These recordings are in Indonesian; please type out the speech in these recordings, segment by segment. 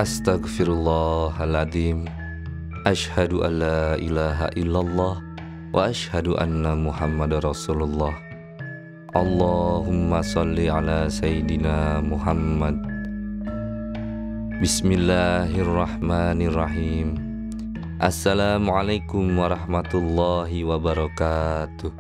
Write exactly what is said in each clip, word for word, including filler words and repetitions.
Astaghfirullahaladzim. Ashhadu an la ilaha illallah wa ashhadu anna Muhammad Rasulullah. Allahumma salli ala Sayyidina Muhammad. Bismillahirrahmanirrahim. Assalamualaikum warahmatullahi wabarakatuh.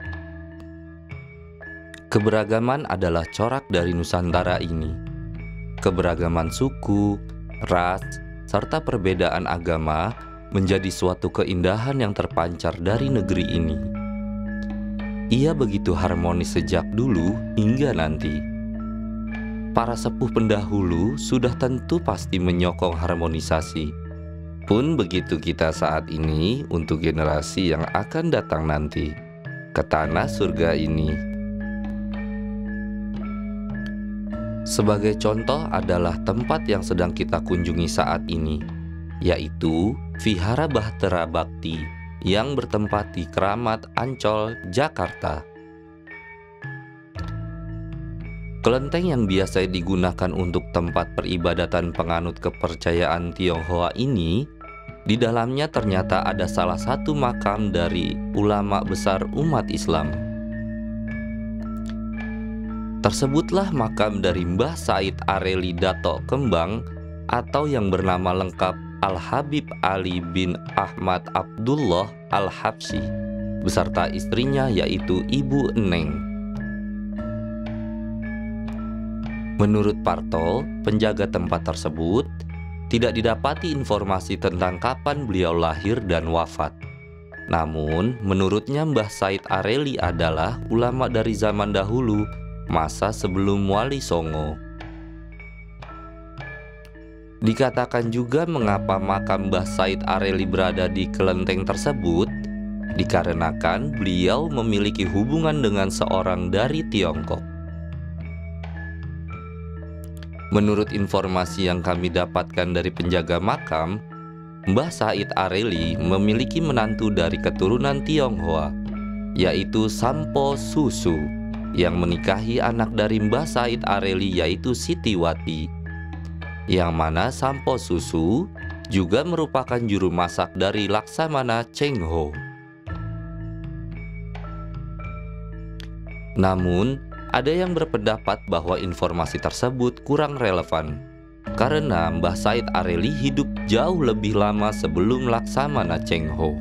Keberagaman adalah corak dari Nusantara ini. Keberagaman suku, ras, serta perbedaan agama menjadi suatu keindahan yang terpancar dari negeri ini. Ia begitu harmonis sejak dulu hingga nanti. Para sepuh pendahulu sudah tentu pasti menyokong harmonisasi. Pun begitu kita saat ini untuk generasi yang akan datang nanti ke tanah surga ini. Sebagai contoh adalah tempat yang sedang kita kunjungi saat ini, yaitu Vihara Bahtera Bhakti yang bertempat di Keramat, Ancol, Jakarta. Kelenteng yang biasa digunakan untuk tempat peribadatan penganut kepercayaan Tionghoa ini, di dalamnya ternyata ada salah satu makam dari ulama besar umat Islam. Tersebutlah makam dari Mbah Said Areli Dato' Kembang atau yang bernama lengkap Al-Habib Ali bin Ahmad Abdullah Al-Habsyi beserta istrinya yaitu Ibu Eneng. Menurut Parto, penjaga tempat tersebut, tidak didapati informasi tentang kapan beliau lahir dan wafat. Namun, menurutnya Mbah Said Areli adalah ulama dari zaman dahulu, masa sebelum Wali Songo. Dikatakan juga mengapa makam Mbah Said Areli berada di kelenteng tersebut, dikarenakan beliau memiliki hubungan dengan seorang dari Tiongkok. Menurut informasi yang kami dapatkan dari penjaga makam, Mbah Said Areli memiliki menantu dari keturunan Tionghoa, yaitu Sampo Susu, yang menikahi anak dari Mbah Said Areli yaitu Sitiwati, yang mana Sampo Susu juga merupakan juru masak dari Laksamana Cheng Ho. Namun, ada yang berpendapat bahwa informasi tersebut kurang relevan, karena Mbah Said Areli hidup jauh lebih lama sebelum Laksamana Cheng Ho.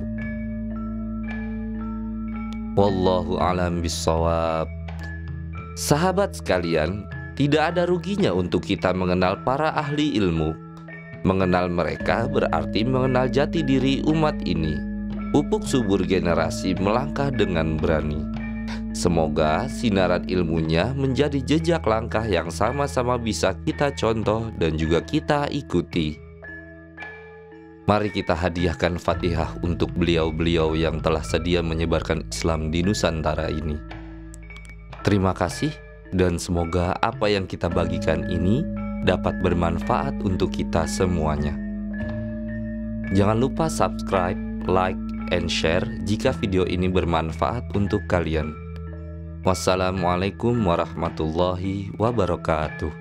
Wallahu a'lam bishawab. Sahabat sekalian, tidak ada ruginya untuk kita mengenal para ahli ilmu. Mengenal mereka berarti mengenal jati diri umat ini. Pupuk subur generasi melangkah dengan berani. Semoga sinaran ilmunya menjadi jejak langkah yang sama-sama bisa kita contoh dan juga kita ikuti. Mari kita hadiahkan Fatihah untuk beliau-beliau yang telah sedia menyebarkan Islam di Nusantara ini. Terima kasih, dan semoga apa yang kita bagikan ini dapat bermanfaat untuk kita semuanya. Jangan lupa subscribe, like, and share jika video ini bermanfaat untuk kalian. Wassalamualaikum warahmatullahi wabarakatuh.